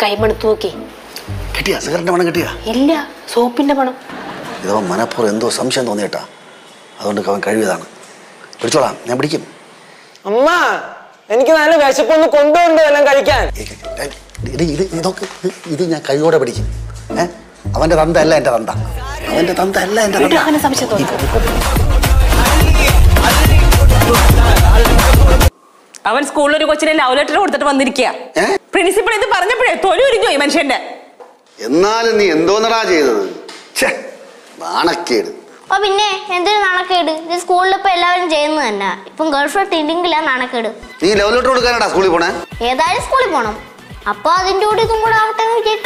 കൈമണത്ത് നോക്കി. കിട്ടിയാ? സിഗരറ്റിന്റെ പണം കിട്ടിയാ? ഇല്ല, സോപ്പിന്റെ പണം. ഇതവൻ മനപ്പുറം എന്തോ സംശയം തോന്നിയേട്ടാ, അതുകൊണ്ട് അവൻ കഴിവിയതാണ്. പിടിച്ചോളാം, ഞാൻ പിടിക്കും. അമ്മ, എനിക്ക് നല്ല വിശപ്പൊന്ന് കൊണ്ടുപോകണ്ടോ എല്ലാം കഴിക്കാൻ? ഇത് ഞാൻ കഴിവോടെ പിടിക്കും. അവന്റെ തന്ത അല്ല എന്റെ തന്ത, അവന്റെ തന്ത അല്ല എന്റെ തന്ത. സംശയം തോന്നി. അവൻ സ്കൂളിൽ ഒരു കൊച്ചിനെ ലവ് ലെറ്റർ കൊടുത്തിട്ട് വന്നിരിക്കുക. പ്രിൻസിപ്പൾ ഇത് പറഞ്ഞപ്പോഴേ തൊലി ഉരിഞ്ഞു പോയി മനുഷ്യന്റെ. എന്നാലും നീ എന്തോന്നടാ ചെയ്തത്? നാണക്കേട്. പിന്നെ എന്തൊരു നാണക്കേട്? ഇത് സ്കൂളിൽ ഇപ്പൊ എല്ലാവരും ചെയ്യുന്നത് തന്നെ. ഇപ്പം ഗേൾഫ്രണ്ട് ഇല്ലെങ്കിലാ നാണക്കേട്. നീ ലവ് ലെറ്റർ കൊടുക്കാനാടാ സ്കൂളിൽ പോണേ? ഏതായാലും സ്കൂളിൽ പോണം, അപ്പൊ അതിന്റെ കൂടെ ഇതും കൂടെ ആവട്ടെ എന്ന് വിചാരിച്ചു.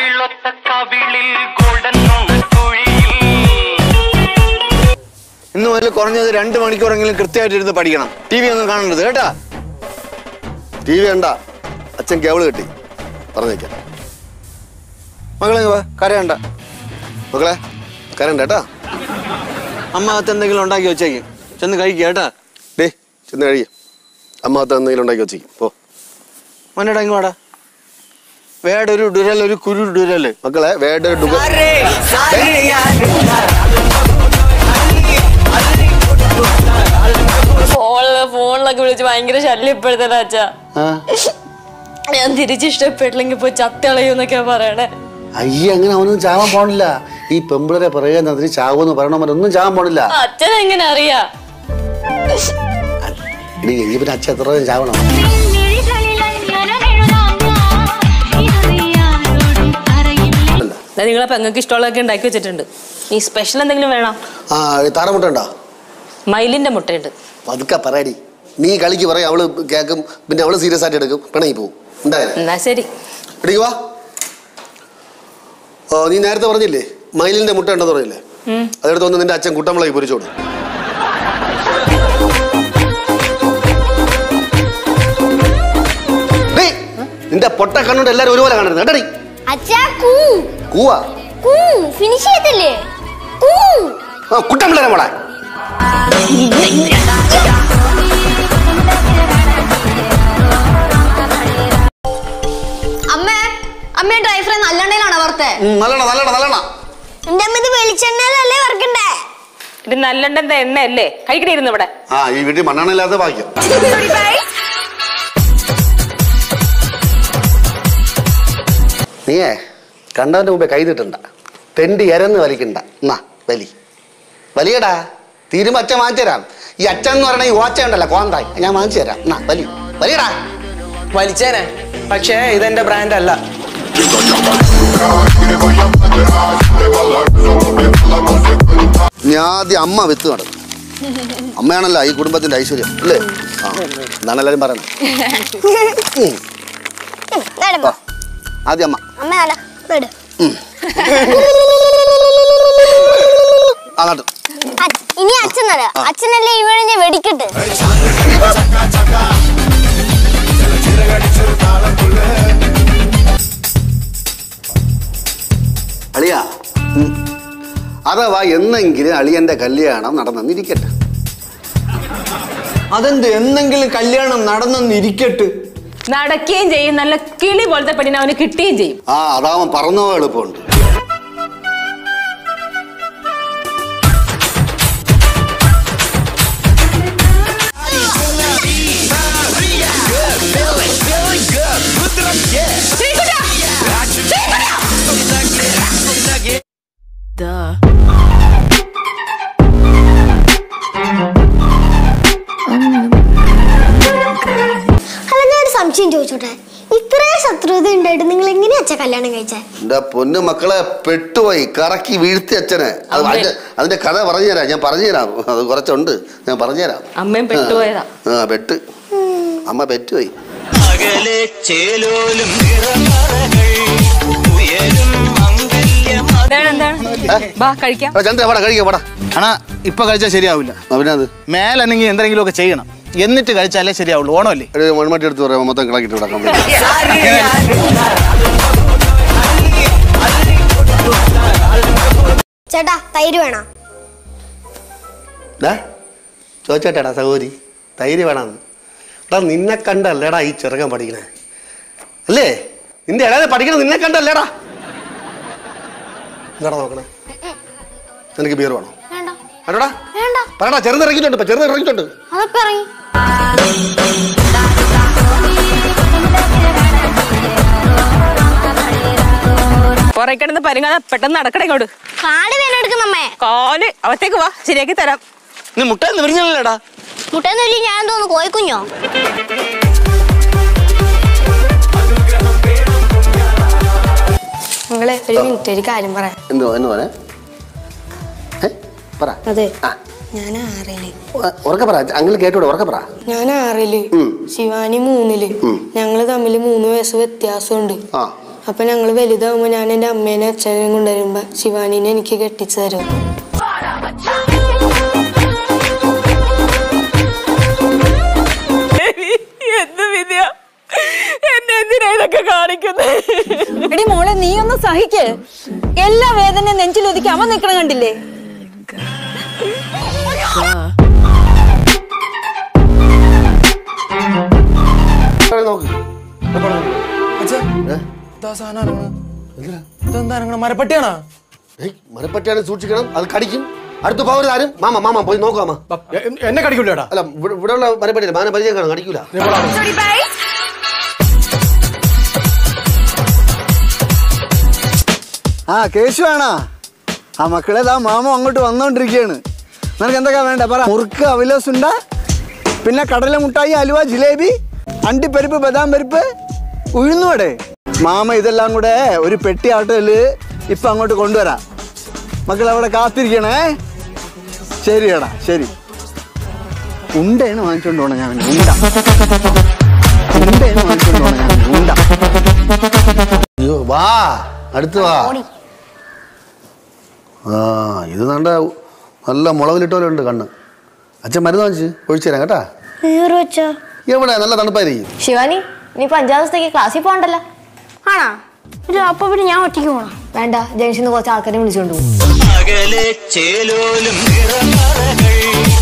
ഇന്ന് മുതൽ കുറഞ്ഞത് 2 മണിക്കൂറെങ്കിലും കൃത്യമായിട്ട് ഇരുന്ന് പഠിക്കണം. TV ഒന്നും കാണേണ്ടത് കേട്ടാ. TV കണ്ട അച്ഛൻ കേബിള് കെട്ടി പറഞ്ഞേക്കാം. മകളെ കരയണ്ട, മക്കളെ കരണ്ട കേട്ടാ. അമ്മ അകത്ത് എന്തെങ്കിലും ഉണ്ടാക്കി വെച്ചേക്കും, ചെന്ന് കഴിക്കുക കേട്ടാ. ഡേ ചെന്ന് കഴിയ, അമ്മ അകത്ത് എന്തെങ്കിലും ഉണ്ടാക്കി വെച്ചേക്കും. പോ മോനേടാ ഇങ്ങ് വാടാ. വേടൊരു ഡുരൽ, ഒരു കുരു ഡുരല്. മക്കളെ വേടൊരു ഡുരൽ. ഫോണിലൊക്കെ വിളിച്ച് ഭയങ്കര ശല്യം ഇപ്പോഴത്തെ അച്ഛാ. ഞാൻ തിരിച്ചിഷ്ടപ്പെട്ടില്ലെങ്കിൽ പോയി ചത്തളയൂന്നൊക്കെയാ പറയണേ. അയ്യ, അങ്ങനെ അവനൊന്നും ചാവാൻ പോണില്ല. ഈ പെമ്പിളരെ പറയുക അതിന് ചാവൂന്ന് പറയണവരൊന്നും ചാവാൻ പോണില്ല. അച്ഛൻ എങ്ങനെ അറിയാ? പിന്നെ അച്ഛൻ എത്ര ചാവണം? നിങ്ങളെ പെങ്ങൾക്ക് ഇഷ്ടമുള്ളതൊക്കെ ഉണ്ടാക്കി വെച്ചിട്ടുണ്ട്. ഈ സ്പെഷ്യൽ എന്തെങ്കിലും വേണം? താറമുട്ട ഉണ്ടോ? മയിലിന്റെ മുട്ടയുണ്ട്. പതുക്കെ പറയടി. നീ കളിക്ക് പറയും, അവള് കേൾക്കും, പിന്നെ അവള് സീരിയസ് ആയിട്ട് എടുക്കും, പിണങ്ങി പോവും. എന്നാ ശരി, എടുക്കുവാ. നീ നേരത്തെ പറഞ്ഞില്ലേ മയിലിന്റെ മുട്ട ഉണ്ടെന്ന് പറഞ്ഞില്ലേ? അതെടുത്ത് വന്ന് നിന്റെ അച്ഛൻ കുട്ടമ്പളായി പൊരിച്ചോട്. നിന്റെ പൊട്ട കണ്ണുകൊണ്ട് എല്ലാരും ഒരുപോലെ കാണരുത് കേട്ടടി. കുട്ടമ്പിള്ളേരെ മോളെ. അമ്മ ഡ്രൈ ഫ്രൈ നല്ലെണ്ണയിലാണോ വറുത്തേ? വെളിച്ചെണ്ണയിലല്ലേ വറുക്കണ്ടേ? ഇത് നല്ലെണ്ണ എണ്ണ അല്ലേ? കഴിക്കണിരുന്നു ഇവിടെ. ഈ വീട്ടിൽ മണ്ണെണ്ണയില്ലാത്ത ഭാഗ്യം. നീയേ കണ്ടവന്റെ മുമ്പേ കൈതിട്ടണ്ട, തെണ്ടി എരന്ന് വലിക്കണ്ട. എന്നാ വലിയടാ, തീരുമ്പോ അച്ഛൻ വാങ്ങിച്ചു തരാം. ഈ അച്ഛൻ എന്ന് പറയണ ഈ ഓച്ച ഉണ്ടല്ലോ കോന്തായി, ഞാൻ വാങ്ങിച്ചു തരാം. എന്നാ വലിയടാ. വലിച്ചേനെ, പക്ഷേ ഇതെന്റെ ബ്രാൻഡ് അല്ല. ഞാൻ ആദ്യം അമ്മ വിത്ത് നടക്കും. അമ്മയാണല്ലോ ഈ കുടുംബത്തിന്റെ ഐശ്വര്യം അല്ലേ? എന്നാണ് എല്ലാരും പറയണത്. ആദ്യം അമ്മ. ഇനി അച്ഛൻ അച്ഛനല്ലേ ഇവിടെ വെടിക്കട്ടെ. അളിയാ, അഥവാ എന്നെങ്കിലും അളിയന്റെ കല്യാണം നടന്നിരിക്കട്ടെ. അതെന്ത് എന്നെങ്കിലും കല്യാണം നടന്നിരിക്കട്ടെ? നടക്കുകയും ചെയ്യും, നല്ല കിളി പോലത്തെ പെണ്ണിനെ അവന് കിട്ടുകയും ചെയ്യും. അതാവൻ പറന്നോ എളുപ്പമുണ്ട്. സംശയം ചോദിച്ചോട്ടെ, ഇത്രയും ശത്രുത ഉണ്ടായിട്ട് നിങ്ങൾ എങ്ങനെയാ അച്ഛൻ കല്യാണം കഴിച്ചേ? എന്റെ പൊന്നു മക്കളെ, പെട്ടുപോയി കറക്കി വീഴ്ത്തി അച്ഛനെ. അതിന്റെ കഥ പറഞ്ഞുതരാം, ഞാൻ പറഞ്ഞുതരാം. അത് കുറച്ചുണ്ട്, ഞാൻ പറഞ്ഞുതരാം. അമ്മയും പെട്ടുപോയതാ. പെട്ട് അമ്മ പെറ്റുപോയി. ചന്ദ്ര വാടാ കഴിക്കാം, വാടാ. ആണാ ഇപ്പൊ കഴിച്ചാൽ ശരിയാവില്ല. അവനത് മേലെങ്കിൽ എന്തെങ്കിലും ഒക്കെ ചെയ്യണം, എന്നിട്ട് കഴിച്ചാലേ ശരിയാവുള്ളൂ. ഓണമല്ലേ? മൺമട്ടി എടുത്ത് പറയാം, മൊത്തം കിളക്കിട്ട് വിടാം. ചേട്ടാ തൈര് വേണോ? ചോദിച്ചേട്ടാ സഹോദരി, തൈര് വേണമെന്ന്. എടാ നിന്നെ കണ്ടല്ലേടാ ഈ ചെറുക്കൻ പഠിക്കണേ അല്ലേ? നിന്റെ ഇളയത് പഠിക്കണം നിന്നെ കണ്ടല്ലേടാ. എന്താടാ നോക്കണേ? നിനക്ക് ബിയർ വേണോ? അല്ലടാ പറയടാ. ചെറുതിറങ്ങിയിട്ടുണ്ട്. ഇപ്പൊ ചെറുതിറങ്ങിയിട്ടുണ്ട്. കുറെ കിടന്ന് പരുങ്ങാതെ പെട്ടെന്ന് നടക്കണേ ഇങ്ങോട്ട്. കാല് അവത്തേക്ക് വാ, ശരിയാക്കി തരാം. നീ മുട്ട വിരിഞ്ഞല്ലേടാ? മുട്ടൊന്നുമില്ല, ഞാൻ തോന്നുന്നു കോഴിക്കുഞ്ഞോ. നിങ്ങളെ ഒരു മിനിറ്റ് ഒരു കാര്യം പറയാം. എന്തോ എന്ന് പറയാ? പറ. അതെ, ഞാൻ 6-ല്. ഉറക്കെ പറ. അങ്ങനെ കേട്ടോടെ ഉറക്കെ പറ. ഞാൻ 6-ല്, ശിവാനി 3-ല്. ഞങ്ങള് തമ്മിൽ 3 വയസ്സ് വ്യത്യാസമുണ്ട്. അപ്പൊ ഞങ്ങള് വലുതാവുമ്പോ ഞാൻ എന്റെ അമ്മേനെ അച്ഛനെയും കൊണ്ടുവരുമ്പോ ശിവാനിനെ എനിക്ക് കെട്ടിച്ചു തരും. എന്ത് വിധിയാ എന്നെ എന്തിനാ ഇതൊക്കെ കാണിക്കുന്നേ? എടി മോളെ, നീ ഒന്ന് സഹിക്ക്. എല്ലാ വേദനയും നെഞ്ചിലൊതുക്കി അവൻ നിക്കണ കണ്ടില്ലേ? മരപ്പട്ടിയാണോ? മരപ്പട്ടിയാണ്, സൂക്ഷിക്കണം. അത് കടിക്കും. അടുത്ത് പോകരുത് ആരും. മാമ പോയി നോക്കാം. എന്നെ കടിക്കൂലടാ. അല്ല, ഇവിടെയുള്ള മരപ്പട്ടിയില്ല. മാന പരിചയം കാണാം, കടിക്കൂല. ആ കേശുവാണോ? ആ മക്കളെ, മാമ അങ്ങോട്ട് വന്നോണ്ടിരിക്കുകയാണ്. നിനക്ക് എന്തൊക്കെയാ വേണ്ട പറ. മുറുക്ക്, അവലോസുണ്ട, പിന്നെ കടല മുട്ടായി, അലുവ, ജിലേബി, അണ്ടിപ്പരിപ്പ്, ബദാം പരിപ്പ്, ഉഴുന്നുവടെ. മാമ ഇതെല്ലാം കൂടെ ഒരു പെട്ടി ആട്ടോയില് ഇപ്പൊ അങ്ങോട്ട് കൊണ്ടുവരാം. മക്കൾ അവിടെ കാത്തിരിക്കണേ. ശരിയടാ, ശരി. ഉണ്ടേന്ന് വാങ്ങിച്ചോണ്ട് പോണ ഞാൻ. ഉണ്ടേന്ന് വാങ്ങിച്ചോണ്ട് പോണ ഞാൻ. ഉണ്ട. അയ്യോ, വാ, അടുത്ത് വാ. ആ, ഇത് നല്ല മുളകിലിട്ടോലുണ്ട് കണ്ണ്. അച്ഛൻ മരുന്ന് വാങ്ങിച്ച് ഒഴിച്ചു തരാം കേട്ടാ. എവിടെ നല്ല തണുപ്പായിരിക്കും. ശിവാനി, നീ 5 ദിവസത്തേക്ക് ക്ലാസ്സിൽ പോകണ്ടല്ലോ. ആണോ? അപ്പൊ പിന്നെ ഞാൻ ഒറ്റയ്ക്ക് പോണം. വേണ്ട, ജംഗ്ഷനിൽ കുറച്ച് ആൾക്കാരെ വിളിച്ചോണ്ട് പോകും.